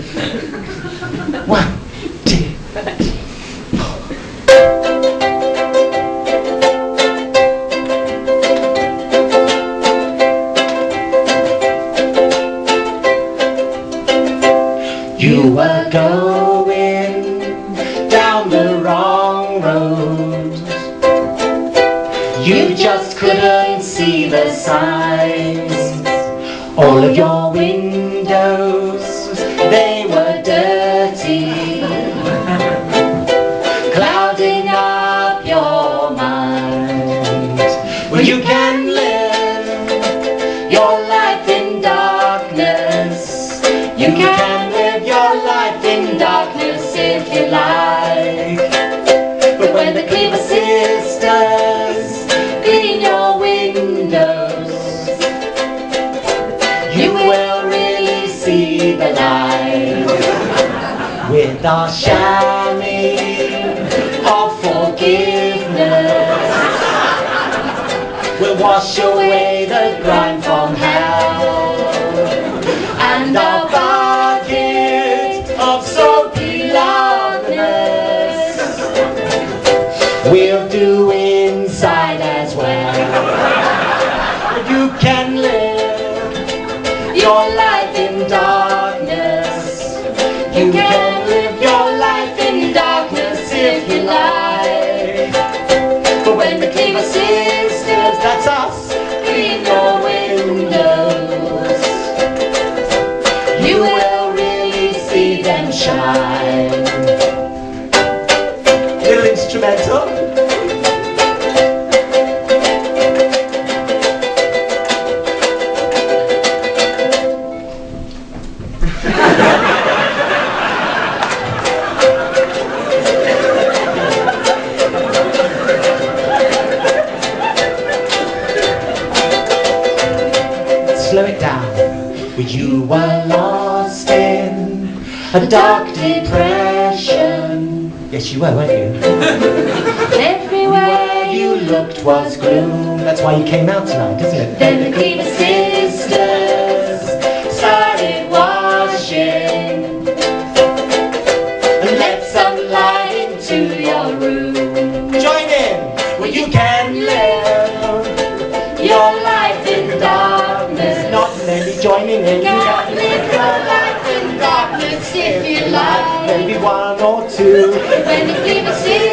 1, 2. You were going down the wrong road. You just couldn't see the signs. All of your windows, they were dirty, clouding up your mind. Well, you can live your life in darkness. You can live your life in darkness if you like. But when the Cleaver Sisters clean your windows, you will really see the light. With our chamois of forgiveness, we'll wash away the grime from hell. And our bucket of soapy loveness we'll do inside as well. You can live your life in darkness. You can live your life in darkness if you like. But when the Cleaver Sisters, that's us, clean your windows, you will really see them shine. Little instrumental. Slow it down. You were lost in a dark depression. Yes, you were, weren't you? Everywhere you looked was gloom. That's why you came out tonight, isn't it? Then the Cleaver Sisters started washing and let some light into your room. Join in. Well, you can live your life in darkness. Not many joining in. You can live your life in darkness if you like. Maybe one or two. When the Cleaver Sisters